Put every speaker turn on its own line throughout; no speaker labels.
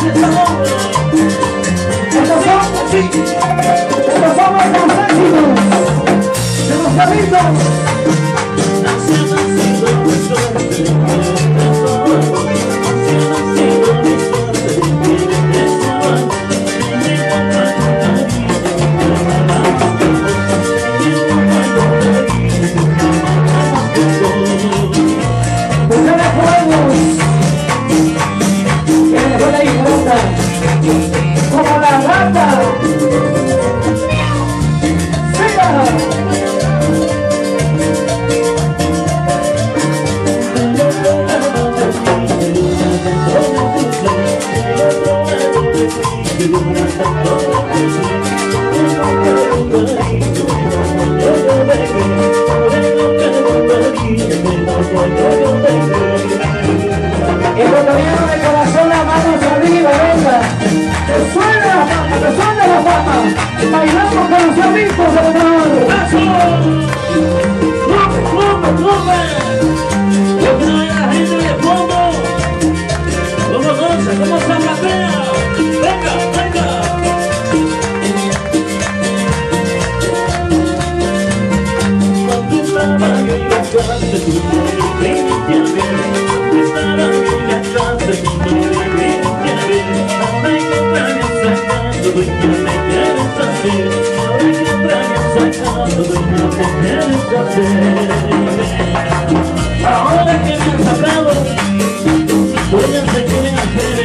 Ahora que me han sacado, voy a seguir en hacer.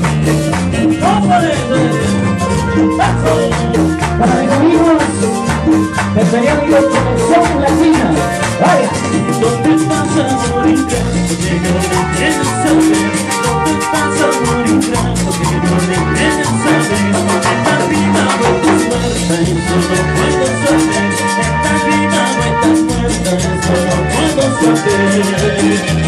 Para mis amigos del periódico Conexión Latina. Vaya.
¿Dónde estás, amor ingrato? Que no me quieres saber. ¿Dónde estás, amor ingrato? Que no me quieres saber. Esta vida no estás muerta, eso no puedo saber. Esta vida no estás muerta, eso no puedo saber.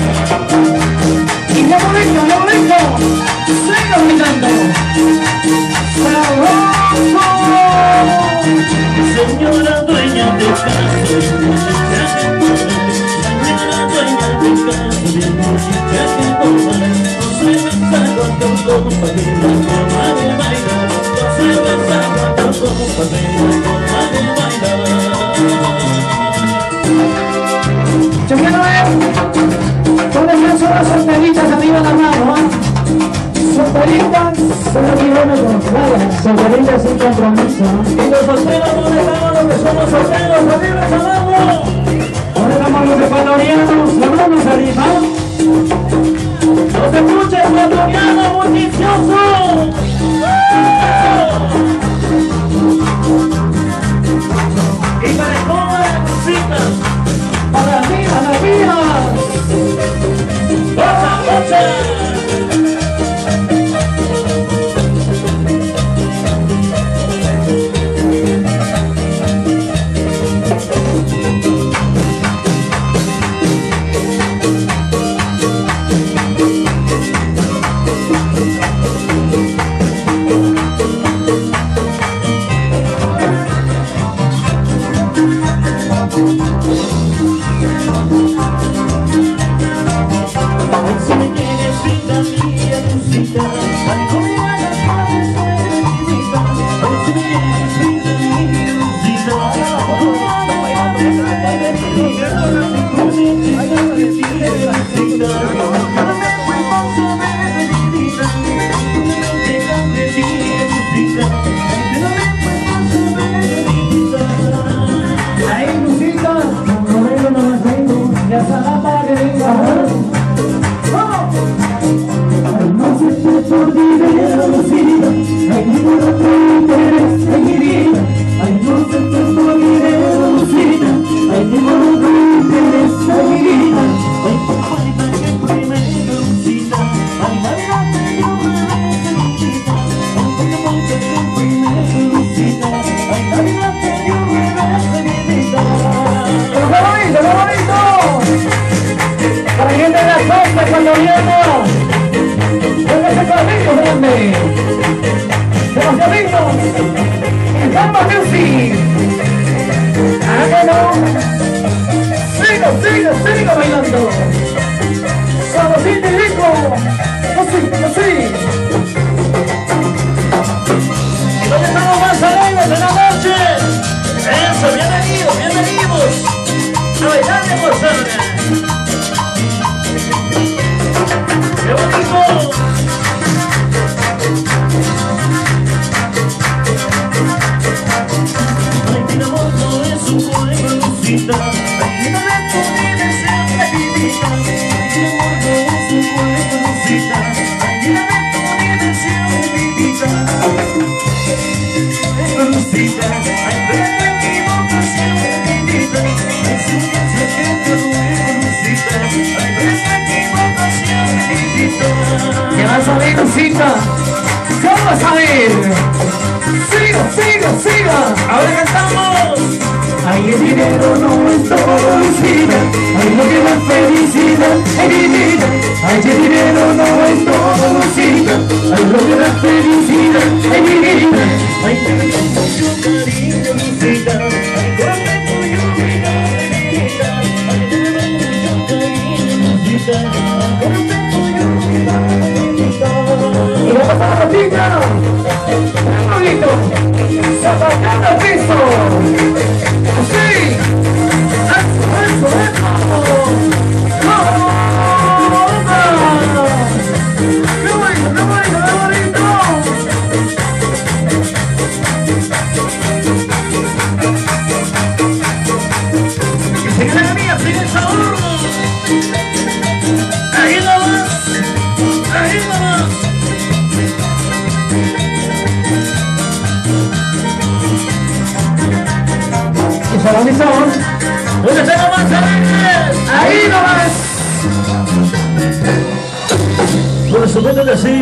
Y lo bonito, sigo gritando.
Señora dueña de casa, señora dueña de casa, de muchacha que toma, no se besa cuando copa de la forma de bailar, no se besa cuando copa de la forma de bailar.
Chequeno ¿dónde son las solteritas arriba la mano? Solteritas, solo kilómetros, vaya, solteritas sin compromiso.
Y los solteros no dejamos lo que somos solteros, arriba esa mano.
Ahora vamos los ecuatorianos, la manos arriba.
No se escucha ecuatoriano, bullicioso. Y para toda la cosita,
Para arriba, la mía.
¡Goza, goza!
Cuando viene, ese carrito grande, Sebastianito, en Samba Music. Sigo bailando. Suavecito y rico, así. ¿Qué vas a ver, Lucita? ¿Qué vas a ver? Siga, siga, siga. Ahora cantamos. Ay, el dinero no es todo, Lucita. Ay, lo que da felicidad en mi vida. Ay, el dinero no es todo, Lucita. Ay, lo que da felicidad en mi vida.
Ay, te tengo mucho cariño, Lucita. Ay, dame tuyo, vida, Lucita. Ay, dame mucho cariño, Lucita. Ay, dame tuyo, vida, Lucita.
Y la pasada gatita. Un bonito. Zapatando al piso. Sí. Eso, eso, eso. ¡Vamos! ¡Qué bonito, qué bonito, qué bonito! Que siga la alegría, siga el sabor. Ahí nomás, ahí nomás. Y sabor, y sabor. ¿Dónde tengo más alegres? Ahí nomás.